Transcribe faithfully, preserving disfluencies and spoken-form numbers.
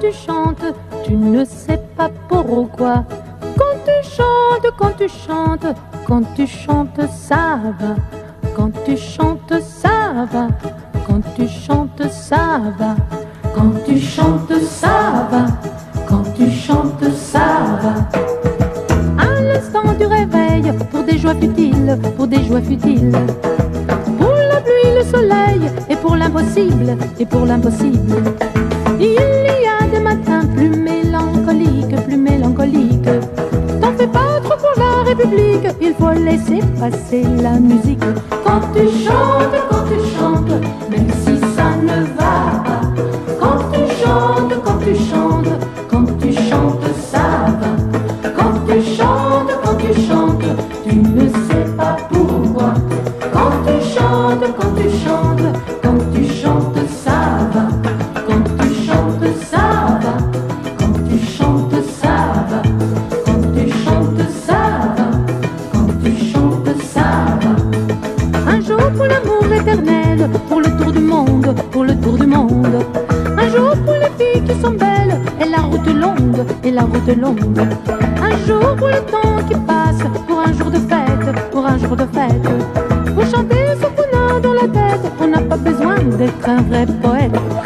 tu chantes, tu ne sais pas pourquoi. Quand tu chantes, quand tu chantes, quand tu chantes, ça va. Quand tu chantes, ça va. Quand tu chantes, ça va. Quand tu chantes, ça va. Quand tu chantes, ça va. À l'instant du réveil, pour des joies futiles, pour des joies futiles. Pour la pluie, le soleil, et pour l'impossible, et pour l'impossible. Il y a des matins plus mélancoliques, plus mélancoliques. T'en fais pas trop pour la République, il faut laisser passer la musique. Quand tu chantes, quand tu chantes, même si ça ne va pas. Quand tu chantes, quand tu chantes, quand tu chantes, ça va. Quand tu chantes, quand tu chantes, tu ne sais pas pourquoi. Quand tu chantes, quand tu chantes, quand tu chantes, ça va. Quand tu chantes, ça va. Quand tu chantes, ça va. Quand tu chantes, ça va. Quand tu chantes, ça va. Un jour pour l'amour éternel, pour le tour du monde, pour le tour du monde. Un jour pour les filles qui sont belles, et la route longue, et la route longue. Un jour pour le temps qui passe, pour un jour de fête, pour un jour de fête. Pour chanter ce qu'on a dans la tête, on n'a pas besoin d'être un vrai poète.